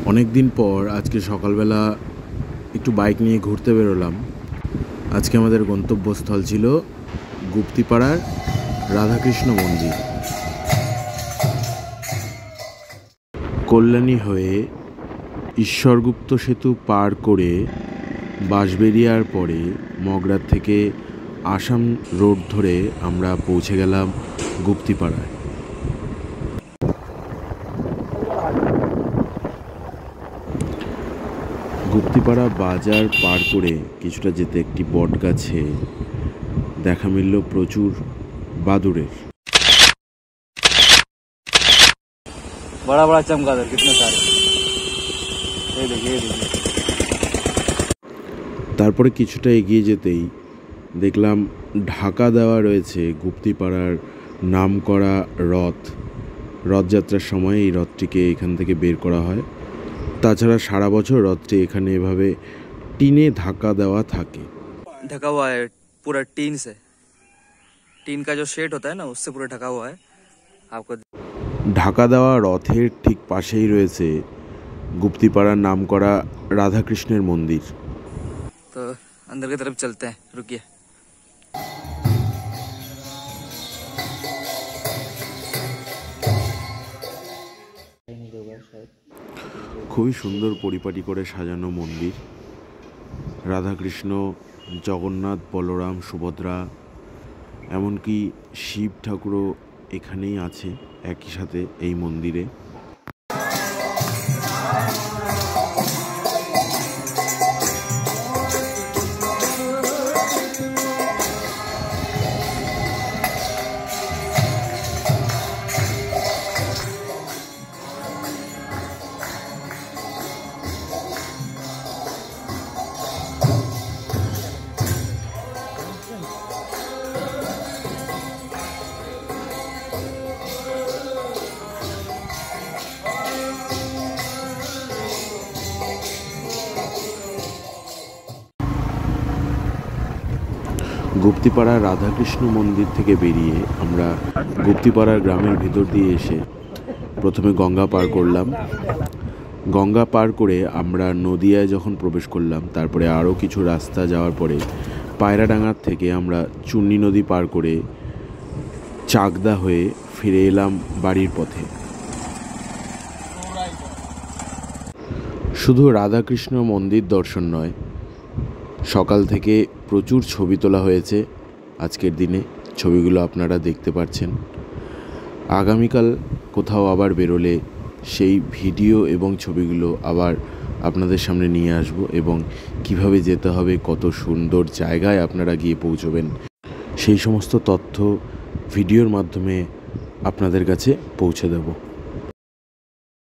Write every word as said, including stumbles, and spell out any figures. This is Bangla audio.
অনেক দিন পর আজকে সকালবেলা একটু বাইক নিয়ে ঘুরতে বেরোলাম। আজকে আমাদের গন্তব্যস্থল ছিল গুপ্তিপাড়ার রাধাকৃষ্ণ মন্দির। কল্যাণী হয়ে ঈশ্বরগুপ্ত সেতু পার করে বাঁশবেড়িয়ার পরে মগরার থেকে আসাম রোড ধরে আমরা পৌঁছে গেলাম গুপ্তিপাড়ায়। গুপ্তিপাড়া বাজার পার করে কিছুটা যেতে একটি বট গাছে দেখা মিলল প্রচুর বাদুড়ের। बड़ा बड़ा चमगादड़ कितने सारे, ये देखिए ये देखिए। তারপরে কিছুটা এগিয়ে যেতেই দেখলাম ঢাকা দেওয়া রয়েছে গুপ্তিপাড়ার নামকরা রথ। রথযাত্রার সময় এই রথটিকে এখান থেকে বের করা হয়। তাছাড়া সারা বছর রথটি এখানে এভাবে টিনে ঢাকা দেওয়া থাকে। ढका हुआ है पूरा टीन से, टीन का जो शेड होता है ना उससे पूरा ढका हुआ है आपको। ঢাকা দেওয়া রথের ঠিক পাশেই রয়েছে গুপ্তিপাড়ার নামকরা রাধাকৃষ্ণের মন্দির। तो अंदर की तरफ चलते हैं, रुकिए। খুবই সুন্দর পরিপাটি করে সাজানো মন্দির। রাধাকৃষ্ণ, জগন্নাথ, বলরাম, সুভদ্রা, এমনকি শিব ঠাকুরও এখানেই আছে একই সাথে এই মন্দিরে। গুপ্তিপাড়া রাধাকৃষ্ণ মন্দির থেকে বেরিয়ে আমরা গুপ্তিপাড়ার গ্রামের ভিতর দিয়ে এসে প্রথমে গঙ্গা পার করলাম। গঙ্গা পার করে আমরা নদিয়ায় যখন প্রবেশ করলাম, তারপরে আরও কিছু রাস্তা যাওয়ার পরে পায়রাডাঙ্গার থেকে আমরা চুন্নি নদী পার করে চাকদা হয়ে ফিরে এলাম বাড়ির পথে। শুধু রাধাকৃষ্ণ মন্দির দর্শন নয়, সকাল থেকে প্রচুর ছবি তোলা হয়েছে। আজকের দিনে ছবিগুলো আপনারা দেখতে পাচ্ছেন। আগামীকাল কোথাও আবার বেরোলে সেই ভিডিও এবং ছবিগুলো আবার আপনাদের সামনে নিয়ে আসব, এবং কিভাবে যেতে হবে, কত সুন্দর জায়গায় আপনারা গিয়ে পৌঁছবেন, সেই সমস্ত তথ্য ভিডিওর মাধ্যমে আপনাদের কাছে পৌঁছে দেব।